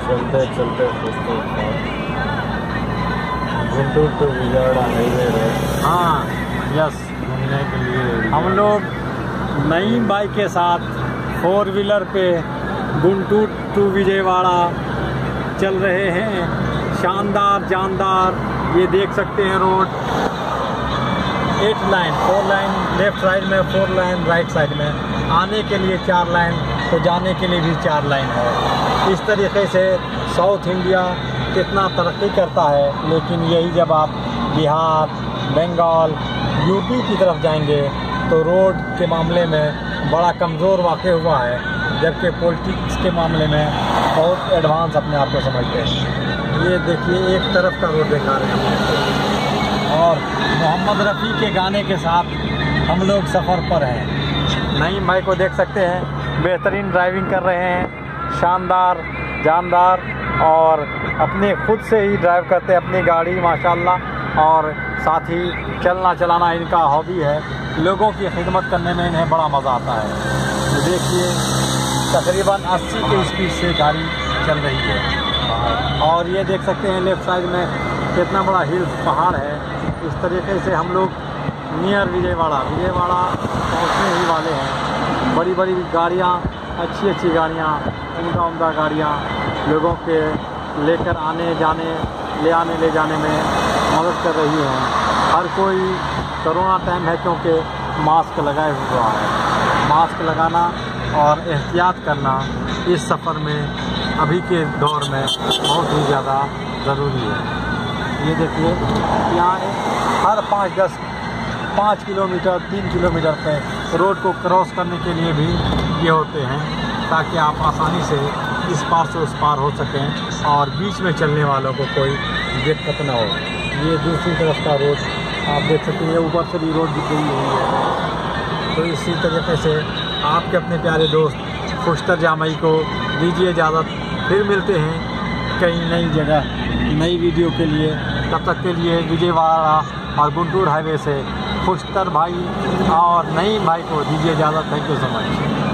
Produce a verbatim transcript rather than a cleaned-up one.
चलते चलते सोचते गुंटूर टू विजयवाड़ा हाईवे है। हाँ यस, घूमने के लिए हम लोग नई बाइक के साथ फोर व्हीलर पे गुंटूर टू विजयवाड़ा चल रहे हैं। शानदार जानदार, ये देख सकते हैं road, eight line, four line left side में, फोर लाइन राइट साइड में, आने के लिए चार लाइन तो जाने के लिए भी चार लाइन है। इस तरीके से साउथ इंडिया कितना तरक्की करता है, लेकिन यही जब आप बिहार, बंगाल, यूपी की तरफ जाएंगे तो रोड के मामले में बड़ा कमज़ोर वाक़ हुआ है, जबकि पॉलिटिक्स के मामले में बहुत एडवांस अपने आप को समझते हैं। ये देखिए एक तरफ का रोड दिखा रहे हैं और मोहम्मद रफ़ी के गाने के साथ हम लोग सफ़र पर हैं। नई भाई को देख सकते हैं, बेहतरीन ड्राइविंग कर रहे हैं, शानदार जानदार, और अपने खुद से ही ड्राइव करते हैं अपनी गाड़ी माशाल्लाह, और साथ ही चलना चलाना इनका हॉबी है। लोगों की खिदमत करने में इन्हें बड़ा मज़ा आता है। तो देखिए तकरीबन अस्सी की स्पीड से गाड़ी चल रही है, और ये देख सकते हैं लेफ़्ट साइड में कितना बड़ा हिल्स पहाड़ है। इस तरीके से हम लोग नियर विजयवाड़ा विजयवाड़ा पहुँचने ही वाले हैं। बड़ी बड़ी गाड़ियाँ, अच्छी अच्छी गाड़ियाँ, उम्दा उम्दा गाड़ियाँ लोगों के लेकर आने जाने ले आने ले जाने में मदद कर रही हैं। हर कोई, कोरोना टाइम है क्योंकि मास्क लगाए हुआ है। मास्क लगाना और एहतियात करना इस सफ़र में अभी के दौर में बहुत ही ज़्यादा ज़रूरी है। ये देखिए यहाँ हर पाँच दस पाँच किलोमीटर तीन किलोमीटर पे रोड को क्रॉस करने के लिए भी ये होते हैं, ताकि आप आसानी से इस पार से उस पार हो सकें और बीच में चलने वालों को कोई दिक्कत ना हो। ये दूसरी तरफ का रोड आप देख सकते हैं, ऊपर से भी रोड दिख रही हुई है। तो इसी तरीके से आपके अपने प्यारे दोस्त खुशतर जामई को दीजिए इजाज़त। फिर मिलते हैं कहीं नई जगह नई वीडियो के लिए। तब तक के लिए विजयवाड़ा और गुंटूर हाईवे से खुशतर भाई और नईम भाई को दीजिए इजाज़त। Thank you so much.